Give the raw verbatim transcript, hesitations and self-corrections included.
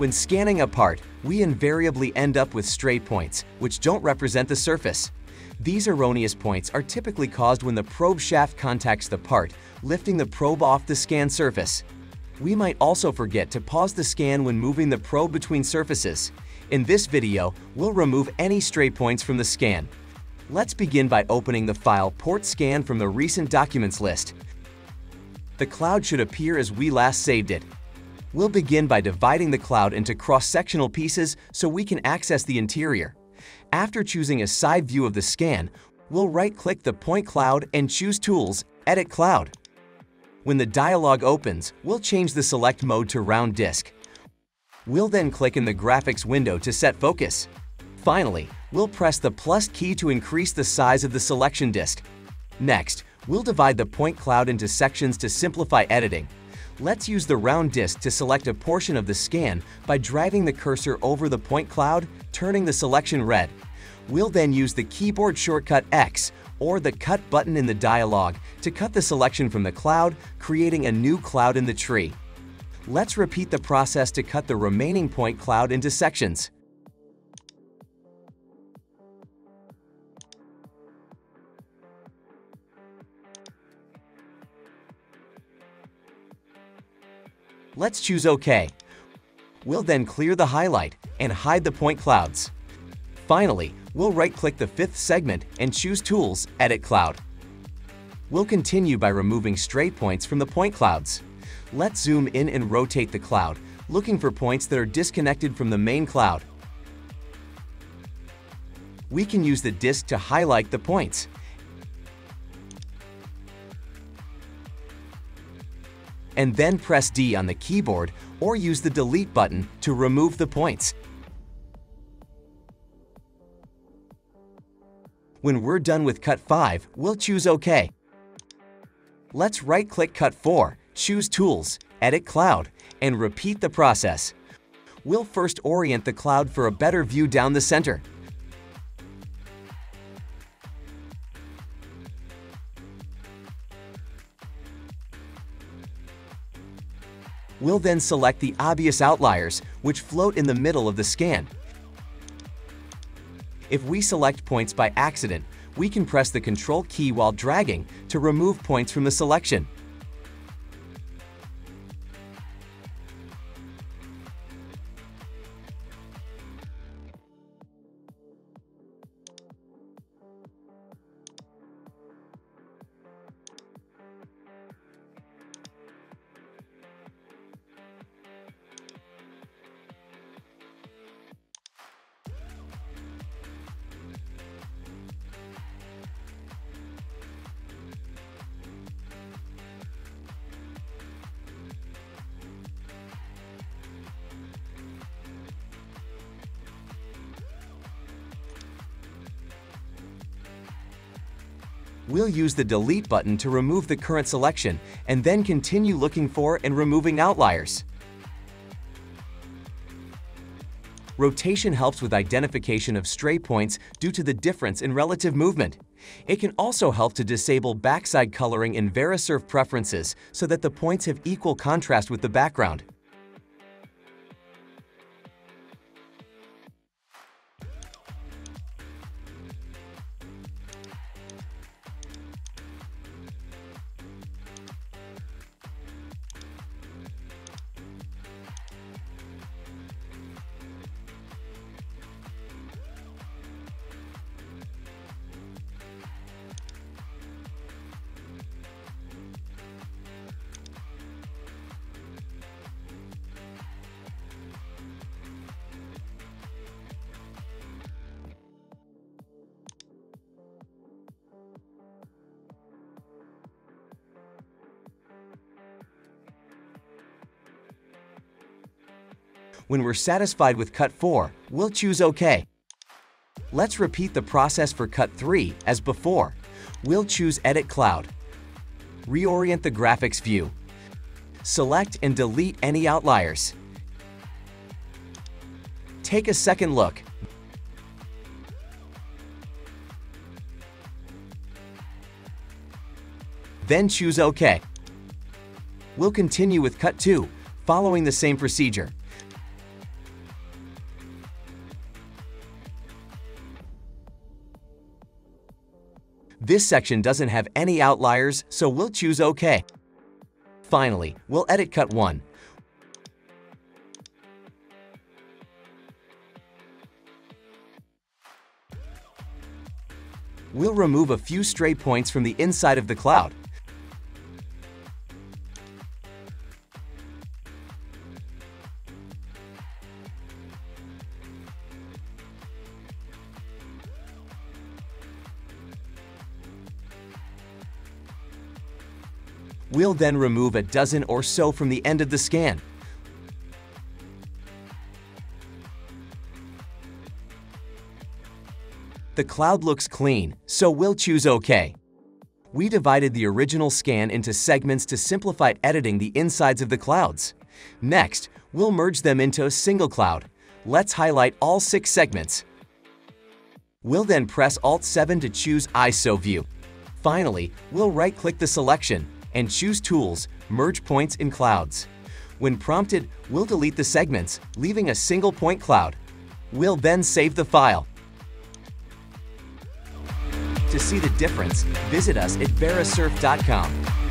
When scanning a part, we invariably end up with stray points, which don't represent the surface. These erroneous points are typically caused when the probe shaft contacts the part, lifting the probe off the scan surface. We might also forget to pause the scan when moving the probe between surfaces. In this video, we'll remove any stray points from the scan. Let's begin by opening the file Port Scan from the Recent Documents list. The cloud should appear as we last saved it. We'll begin by dividing the cloud into cross-sectional pieces so we can access the interior. After choosing a side view of the scan, we'll right-click the point cloud and choose Tools, Edit Cloud. When the dialog opens, we'll change the select mode to round disk. We'll then click in the graphics window to set focus. Finally, we'll press the plus key to increase the size of the selection disk. Next, we'll divide the point cloud into sections to simplify editing. Let's use the round disk to select a portion of the scan by dragging the cursor over the point cloud, turning the selection red. We'll then use the keyboard shortcut X or the Cut button in the dialog to cut the selection from the cloud, creating a new cloud in the tree. Let's repeat the process to cut the remaining point cloud into sections. Let's choose OK. We'll then clear the highlight and hide the point clouds. Finally, we'll right-click the fifth segment and choose Tools, Edit Cloud. We'll continue by removing stray points from the point clouds. Let's zoom in and rotate the cloud, looking for points that are disconnected from the main cloud. We can use the disk to highlight the points. And then press D on the keyboard or use the Delete button to remove the points. When we're done with Cut five, we'll choose OK. Let's right-click Cut four, choose Tools, Edit Cloud, and repeat the process. We'll first orient the cloud for a better view down the center. We'll then select the obvious outliers, which float in the middle of the scan. If we select points by accident, we can press the Control key while dragging to remove points from the selection. We'll use the Delete button to remove the current selection and then continue looking for and removing outliers. Rotation helps with identification of stray points due to the difference in relative movement. It can also help to disable backside coloring in Verisurf preferences so that the points have equal contrast with the background. When we're satisfied with Cut four, we'll choose OK. Let's repeat the process for Cut three as before. We'll choose Edit Cloud. Reorient the graphics view. Select and delete any outliers. Take a second look. Then choose OK. We'll continue with Cut two, following the same procedure. This section doesn't have any outliers, so we'll choose OK. Finally, we'll edit cut one. We'll remove a few stray points from the inside of the cloud. We'll then remove a dozen or so from the end of the scan. The cloud looks clean, so we'll choose OK. We divided the original scan into segments to simplify editing the insides of the clouds. Next, we'll merge them into a single cloud. Let's highlight all six segments. We'll then press Alt seven to choose I S O View. Finally, we'll right-click the selection and choose Tools, Merge Points in Clouds. When prompted, we'll delete the segments, leaving a single point cloud. We'll then save the file. To see the difference, visit us at verisurf dot com.